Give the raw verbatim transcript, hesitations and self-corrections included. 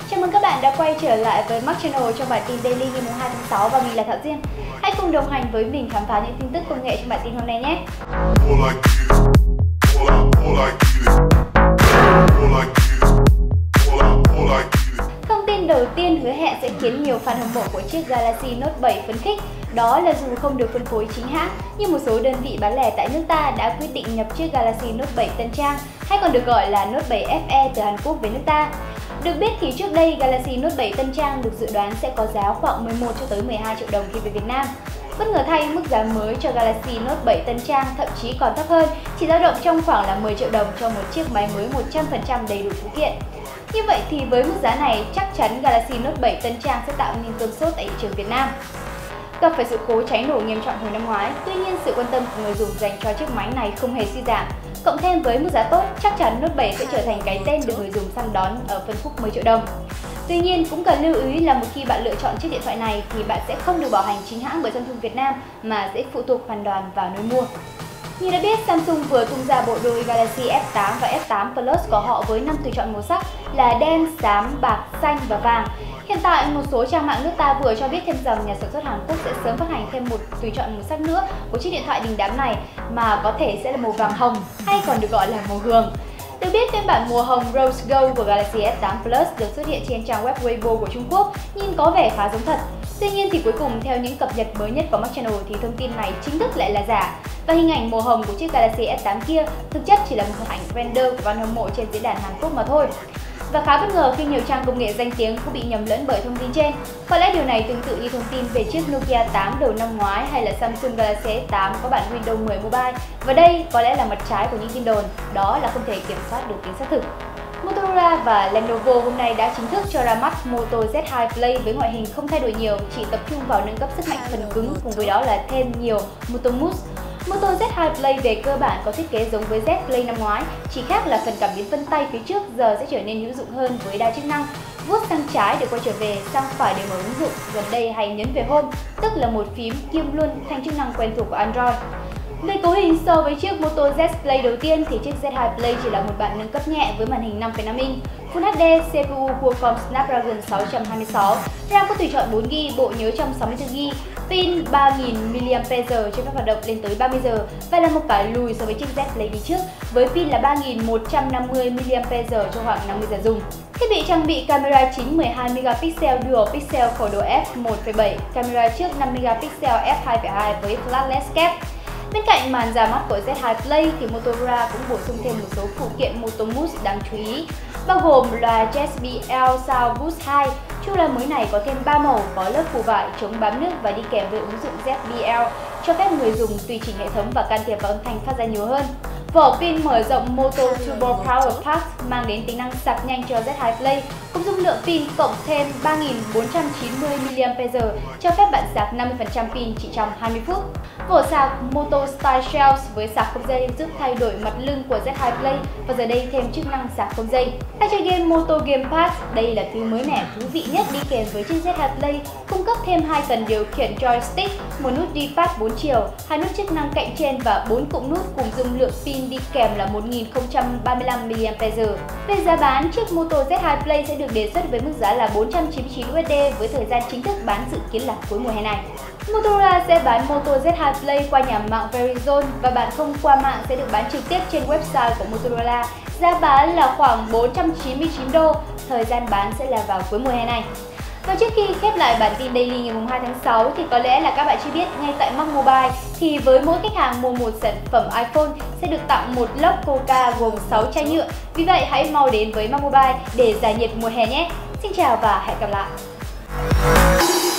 Chào mừng các bạn đã quay trở lại với Mac Channel trong bản tin Daily ngày hai tháng sáu và mình là Thảo Diên. Hãy cùng đồng hành với mình khám phá những tin tức công nghệ trong bản tin hôm nay nhé. Thông tin đầu tiên hứa hẹn sẽ khiến nhiều fan hâm mộ của chiếc Galaxy Note bảy phấn khích. Đó là dù không được phân phối chính hãng, nhưng một số đơn vị bán lẻ tại nước ta đã quyết định nhập chiếc Galaxy Note bảy tân trang, hay còn được gọi là Note bảy ép e từ Hàn Quốc về nước ta. Được biết thì trước đây Galaxy Note bảy tân trang được dự đoán sẽ có giá khoảng mười một cho tới mười hai triệu đồng khi về Việt Nam. Bất ngờ thay, mức giá mới cho Galaxy Note bảy tân trang thậm chí còn thấp hơn, chỉ dao động trong khoảng là mười triệu đồng cho một chiếc máy mới một trăm phần trăm đầy đủ phụ kiện. Như vậy thì với mức giá này, chắc chắn Galaxy Note bảy tân trang sẽ tạo nên cơn sốt tại thị trường Việt Nam. Gặp phải sự cố cháy nổ nghiêm trọng hồi năm ngoái, tuy nhiên sự quan tâm của người dùng dành cho chiếc máy này không hề suy giảm. Cộng thêm với mức giá tốt, chắc chắn Note bảy sẽ trở thành cái tên được người dùng săn đón ở phân khúc mười triệu đồng. Tuy nhiên, cũng cần lưu ý là một khi bạn lựa chọn chiếc điện thoại này thì bạn sẽ không được bảo hành chính hãng bởi Samsung Việt Nam mà sẽ phụ thuộc hoàn toàn vào nơi mua. Như đã biết, Samsung vừa tung ra bộ đôi Galaxy S tám và S tám Plus của họ với năm tùy chọn màu sắc là đen, xám, bạc, xanh và vàng. Hiện tại, một số trang mạng nước ta vừa cho biết thêm rằng nhà sản xuất Hàn Quốc sẽ sớm phát hành thêm một tùy chọn màu sắc nữa của chiếc điện thoại đình đám này mà có thể sẽ là màu vàng hồng hay còn được gọi là màu hường. Được biết, phiên bản mùa hồng Rose Gold của Galaxy S tám Plus được xuất hiện trên trang web Weibo của Trung Quốc, nhìn có vẻ khá giống thật. Tuy nhiên thì cuối cùng, theo những cập nhật mới nhất của Mac Channel thì thông tin này chính thức lại là giả. Và hình ảnh màu hồng của chiếc Galaxy S tám kia thực chất chỉ là một hình ảnh render của fan hâm mộ trên diễn đàn Hàn Quốc mà thôi. Và khá bất ngờ khi nhiều trang công nghệ danh tiếng cũng bị nhầm lẫn bởi thông tin trên. Có lẽ điều này tương tự như thông tin về chiếc Nokia tám đầu năm ngoái hay là Samsung Galaxy S tám có bản Windows mười Mobile. Và đây có lẽ là mặt trái của những tin đồn, đó là không thể kiểm soát được tính xác thực. Motorola và Lenovo hôm nay đã chính thức cho ra mắt Moto Z hai Play với ngoại hình không thay đổi nhiều, chỉ tập trung vào nâng cấp sức mạnh phần cứng, cùng với đó là thêm nhiều Moto Moves. Moto Z hai Play về cơ bản có thiết kế giống với Z Play năm ngoái, chỉ khác là phần cảm biến vân tay phía trước giờ sẽ trở nên hữu dụng hơn với đa chức năng. Vuốt sang trái để quay trở về, sang phải để mở ứng dụng, gần đây hay nhấn về Home, tức là một phím kiêm luôn thành chức năng quen thuộc của Android. Về cấu hình, so với chiếc Moto Z Play đầu tiên thì chiếc Z hai Play chỉ là một bản nâng cấp nhẹ với màn hình năm phẩy năm inch, Full hát đê, xê pê u Qualcomm Snapdragon sáu trăm hai mươi sáu, RAM có tùy chọn bốn gi ga bai, bộ nhớ một trăm sáu mươi tư gi ga bai, pin ba nghìn mi li am pe giờ cho phép hoạt động lên tới ba mươi giờ và là một cái lùi so với chiếc Z Play đi trước với pin là ba nghìn một trăm năm mươi mi li am pe giờ cho khoảng năm mươi giờ dùng. Thiết bị trang bị camera chính mười hai megapixel Dual Pixel khẩu độ f một phẩy bảy, camera trước năm megapixel f hai phẩy hai với flashless cap. Bên cạnh màn ra mắt của Z hai Play thì Motorola cũng bổ sung thêm một số phụ kiện Moto Moves đáng chú ý, bao gồm loa gi ét bê L Sound Boost hai. Chiếc loa mới này có thêm ba màu, có lớp phủ vải chống bám nước và đi kèm với ứng dụng Z bê L, cho phép người dùng tùy chỉnh hệ thống và can thiệp vào âm thanh phát ra nhiều hơn. Vỏ pin mở rộng Moto Turbo Power Pack mang đến tính năng sạc nhanh cho Z hai Play, cùng dung lượng pin cộng thêm ba nghìn bốn trăm chín mươi mi li am pe giờ, cho phép bạn sạc năm mươi phần trăm pin chỉ trong hai mươi phút. Vỏ sạc Moto Style Shells với sạc không dây giúp thay đổi mặt lưng của Z hai Play và giờ đây thêm chức năng sạc không dây. Các chơi game Moto Gamepad, đây là thứ mới mẻ thú vị nhất đi kèm với chiếc Z hai Play, cung cấp thêm hai phần điều khiển joystick, một nút D-pad bốn chiều, hai nút chức năng cạnh trên và bốn cụm nút cùng dung lượng pin đi kèm là một nghìn không trăm ba mươi lăm mi li am pe giờ. Về giá bán, chiếc Moto Z hai Play sẽ được đề xuất với mức giá là bốn trăm chín mươi chín đô la với thời gian chính thức bán dự kiến là cuối mùa hè này. Motorola sẽ bán Moto Z hai Play qua nhà mạng Verizon và bạn không qua mạng sẽ được bán trực tiếp trên website của Motorola. Giá bán là khoảng bốn trăm chín mươi chín đô, thời gian bán sẽ là vào cuối mùa hè này. Và trước khi khép lại bản tin Daily ngày hai tháng sáu thì có lẽ là các bạn chưa biết, ngay tại Mac Mobile thì với mỗi khách hàng mua một sản phẩm iPhone sẽ được tặng một lốc Coca gồm sáu chai nhựa. Vì vậy hãy mau đến với Mac Mobile để giải nhiệt mùa hè nhé. Xin chào và hẹn gặp lại.